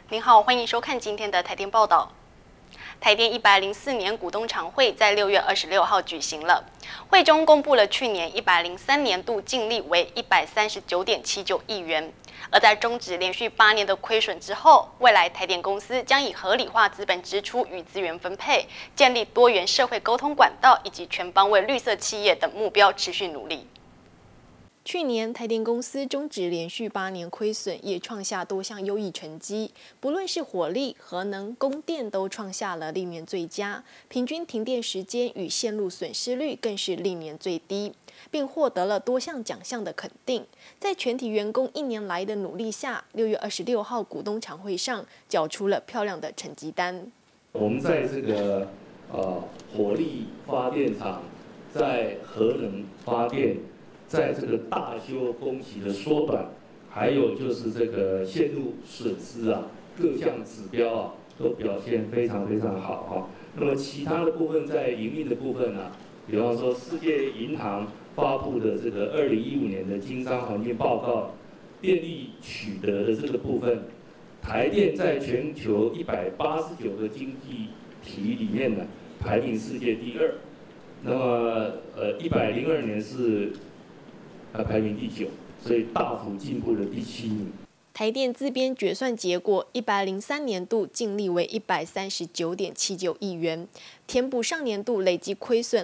您好，欢迎收看今天的台电报道。台电104年股东常会在6月26号举行了，会中公布了去年103年度净利为139.79亿元。而在终止连续8年的亏损之后，未来台电公司将以合理化资本支出与资源分配，建立多元社会沟通管道以及全方位绿色企业等目标，持续努力。去年台电公司终止连续8年亏损，也创下多项优异成绩。不论是火力、核能、供电，都创下了历年最佳，平均停电时间与线路损失率更是历年最低，并获得了多项奖项的肯定。在全体员工1年来的努力下，6月26号股东常会上缴出了漂亮的成绩单。 我们在这个火力发电厂，在核能发电。在这个大修工期的缩短，还有就是这个线路损失啊，各项指标啊都表现非常好啊。那么其他的部分，在营运的部分呢，比方说世界银行发布的这个2015年的经商环境报告，电力取得的这个部分，台电在全球189个经济体里面呢，排名世界第2。那么102年是排名第9，所以大幅进步了第7名。 台电自编决算结果，103年度净利为139.79亿元，填补上年度累计亏损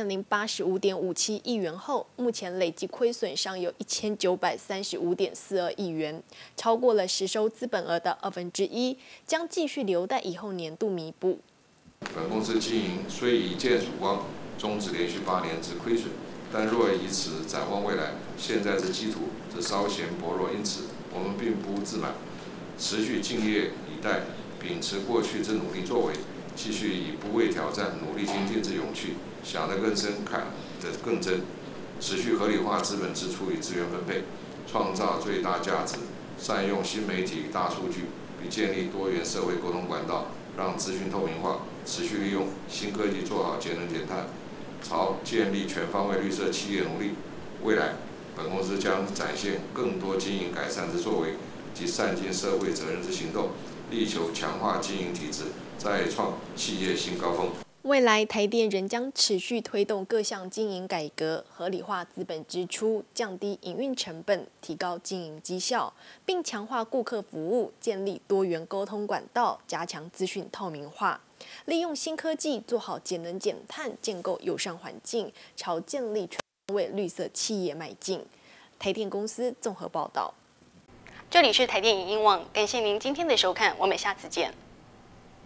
2085.57亿元后，目前累计亏损尚有1935.42亿元，超过了实收资本额的1/2，将继续留待以后年度弥补。 本公司经营虽已见曙光，终止连续8年之亏损。但若以此展望未来，现在之基础则稍显薄弱，因此我们并不自满，持续敬业以待，秉持过去之努力作为，继续以不畏挑战、努力精进之勇气，想得更深，看得更真，持续合理化资本支出与资源分配，创造最大价值，善用新媒体与大数据，并建立多元社会沟通管道，让资讯透明化，持续利用新科技做好节能减碳。朝建立全方位绿色企业努力，未来本公司将展现更多经营改善之作为及善尽社会责任之行动，力求强化经营体制，再创企业新高峰。 未来台电仍将持续推动各项经营改革，合理化资本支出，降低营运成本，提高经营绩效，并强化顾客服务，建立多元沟通管道，加强资讯透明化。利用新科技做好节能减碳，建构友善环境，朝建立全方位绿色企业迈进。台电公司综合报道。这里是台电影音网，感谢您今天的收看，我们下次见。